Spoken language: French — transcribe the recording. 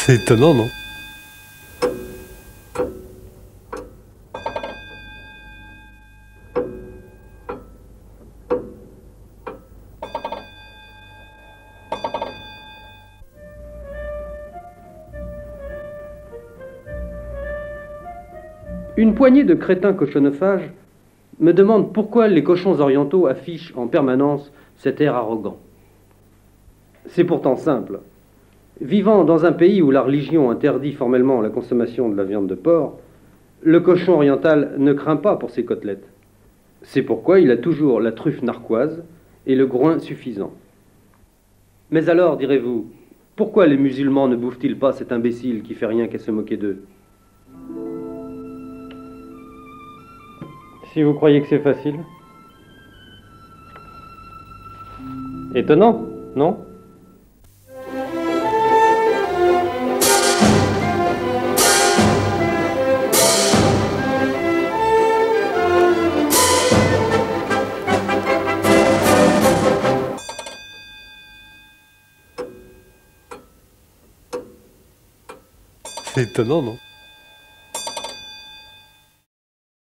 C'est étonnant, non? Une poignée de crétins cochonophages me demande pourquoi les cochons orientaux affichent en permanence cet air arrogant. C'est pourtant simple. Vivant dans un pays où la religion interdit formellement la consommation de la viande de porc, le cochon oriental ne craint pas pour ses côtelettes. C'est pourquoi il a toujours la truffe narquoise et le groin suffisant. Mais alors, direz-vous, pourquoi les musulmans ne bouffent-ils pas cet imbécile qui fait rien qu'à se moquer d'eux? Si vous croyez que c'est facile. Étonnant, non? C'est étonnant, non?